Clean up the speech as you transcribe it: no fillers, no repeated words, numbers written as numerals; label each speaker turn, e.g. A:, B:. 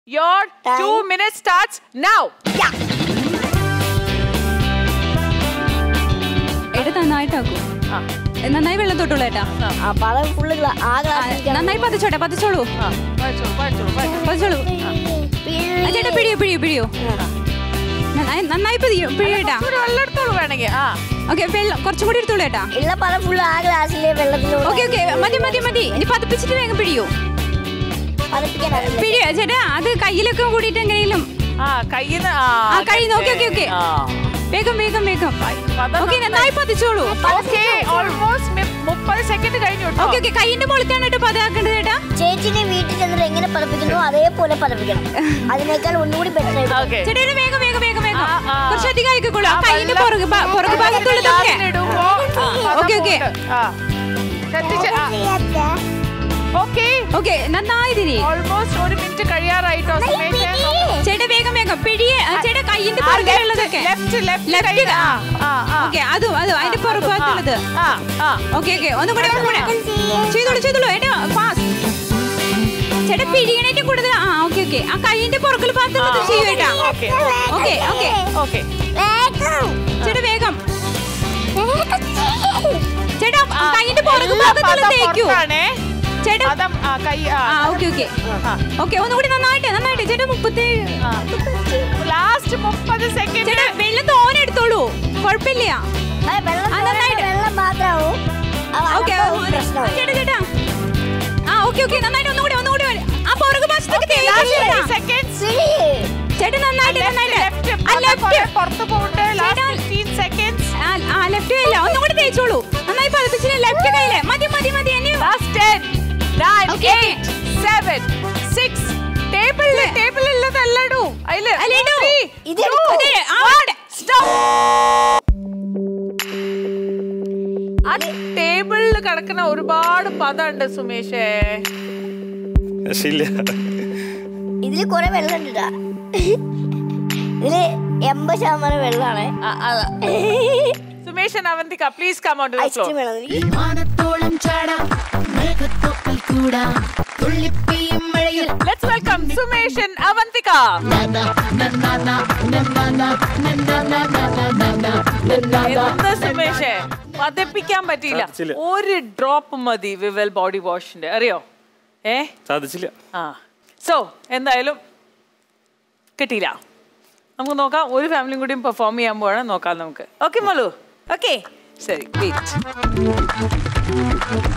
A: Your 2 minutes starts now.
B: നന്നായിട്ടാക്കൂ. നന്നായി വെള്ളം തൊട്ടുള്ളൂ ഏട്ടാ. നന്നായി പതിച്ചോട്ടെ, പതിച്ചോളൂ. പതിച്ചോളൂ ചേട്ടാ. പിടിയോ നന്നായി പിടിയേട്ടാ. ഓക്കെ, വെള്ളം കുറച്ചും കൂടി എടുത്തോളൂ ഏട്ടാ. ഓക്കെ ഓക്കെ, മതി. ഇനി പതിപ്പിച്ചിട്ട് വേഗം പിടിയോ. പിടിയോ ചേട്ടാ. അത് കയ്യിലൊക്കെ കൂടിയിട്ട് എങ്ങനെയും കഴിയുന്നു. ഓക്കെ ഓക്കെ ഓക്കെ, വേഗം. ഓക്കെ, നന്നായി പതിച്ചോളൂ. ഓക്കെ ഓക്കെ, കൈയിന്റെ മുകളിലാണ് കേട്ടോ പതാക്കേണ്ടത് ചേട്ടാ.
C: ചേച്ചിനെ വീട്ടിൽ ചെന്നിട്ട് എങ്ങനെ പതിപ്പിക്കുന്നു അതേപോലെ പതിപ്പിക്കണം. അതിനേക്കാൾ ഒന്നുകൂടി ബെറ്റർ.
B: ചേട്ടാ വേഗം കുറച്ചധികം ആയിക്കോളൂ. കൈയിന്റെ പുറകു ഭാഗത്തുള്ളതൊക്കെ. ഓക്കെ ഓക്കെ, നന്നായി തിരി. ചേട്ടാ വേഗം പിടിയെ. ചേട്ടാ കൈയിന്റെ പുറകിലുള്ളതൊക്കെ. ഓക്കെ, അതും അതിന്റെ പുറകു ഭാഗത്തുള്ളത്. ഓക്കെ ഒന്നും കൂടെ ചെയ്തോളൂ ഏട്ടാ. ഫാസ്റ്റ് ചേട്ടാ, പിടിയണേറ്റവും കൂടുതൽ. ഓക്കെ ആ കൈയിന്റെ പുറകിൽ ഭാഗത്തുള്ളത് ചെയ്യൂ ഏട്ടാ. ഓക്കെ ചേട്ടാ വേഗം. ചേട്ടാ കൈയിന്റെ പുറകു ഭാഗത്തുള്ളത് തേക്കൂ ചേട്ടാ. ഓക്കെ ഒന്നുകൂടി നന്നായിട്ട് ചേട്ടാ. 30 സെക്കൻഡ്. ചേട്ടാ വെള്ളം തോനെ എടുത്തോളൂ, കുഴപ്പമില്ല. ചേട്ടാ ഓക്കെ നന്നായിട്ട് ഒന്നുകൂടി. ആ പുറകു ഭാഗത്തൊക്കെ ചേട്ടാ നന്നായിട്ട്. ലെഫ്റ്റ് കയ്യില്ല, ഒന്നുകൂടി തേച്ചോളൂ. നന്നായി പതിപ്പിച്ചില്ല ലെഫ്റ്റ് കയ്യില്. മതി.
A: 10, 9, 8, 7, 6. ടേബിളിലുള്ളതല്ലടൂ. ആ ടേബിളിൽ കിടക്കുന്ന ഒരുപാട് പദമുണ്ട് സുമേഷേ.
C: ഇതില് കൊറേ വെള്ളം ഉണ്ട്. ഇതില് 80% വെള്ളമാണ്.
A: Sumesh and Avantika, please come on to the floor. Let's welcome Sumesh and Avantika. എന്താ സുമേഷേ പതപ്പിക്കാൻ പറ്റിയില്ല. ഒരു ഡ്രോപ്പ് മതി വിവൽ ബോഡി വാഷിന്റെ, അറിയോ?
D: സാധിച്ചില്ല.
A: സോ എന്തായാലും കിട്ടിയില്ല. നമുക്ക് നോക്കാം. ഒരു ഫാമിലിയും കൂടിയും പെർഫോം ചെയ്യാൻ പോവാണ്. നോക്കാം നമുക്ക്. ഓക്കെ മോളു. ഓക്കെ ശരി, വെയിറ്റ്.